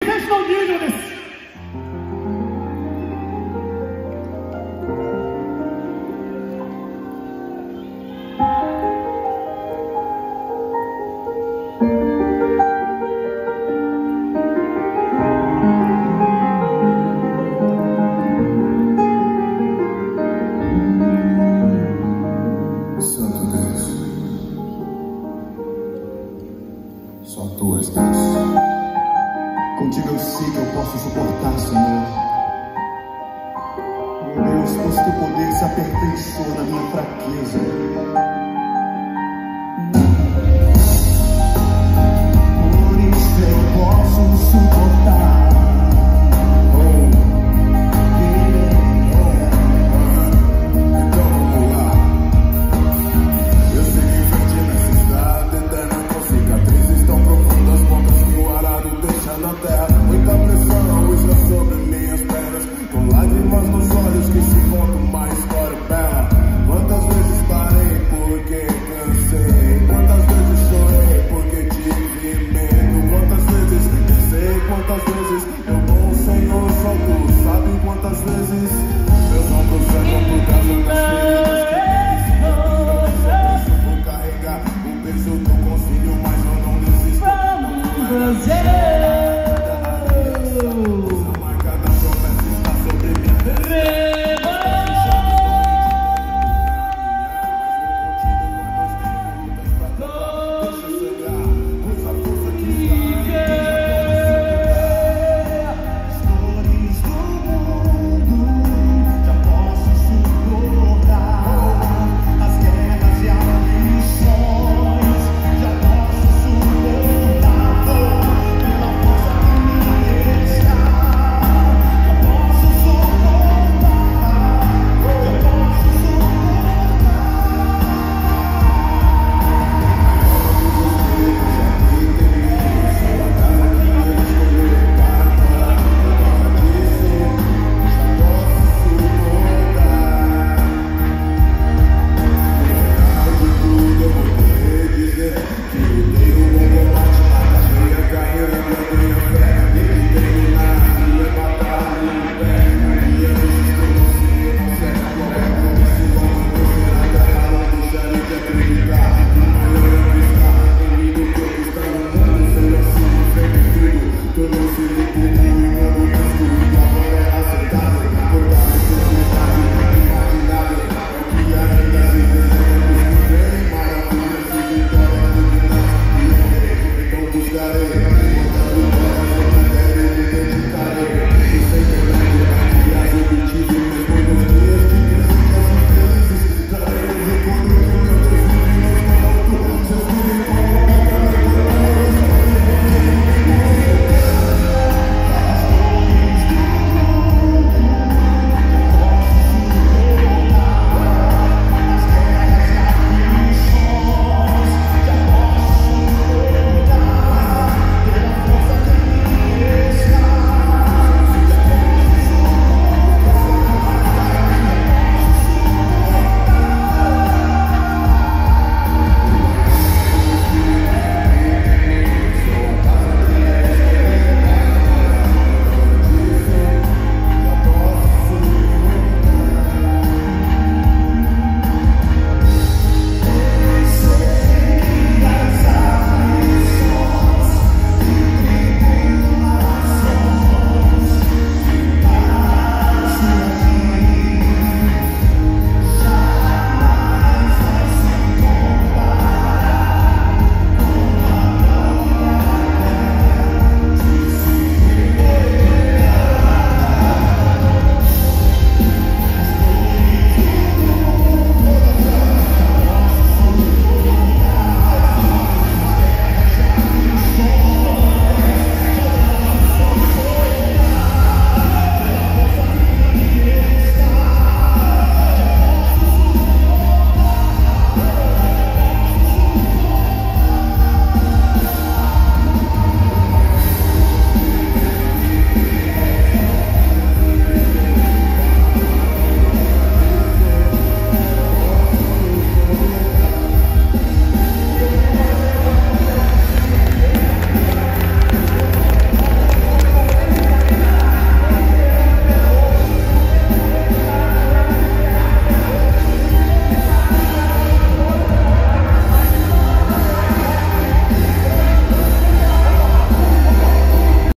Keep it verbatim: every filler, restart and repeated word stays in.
選手の入場です。 Só tu és Deus. Contigo eu sei que eu posso suportar, Senhor. Meu Deus, pois teu poder se aperfeiçoa na minha fraqueza. Por isso eu posso suportar. Na terra, muita pressão está sobre minhas pernas, com lágrimas nos olhos que se contam uma história bela. Quantas vezes parei porque cansei, quantas vezes chorei porque tive medo, quantas vezes pensei, quantas vezes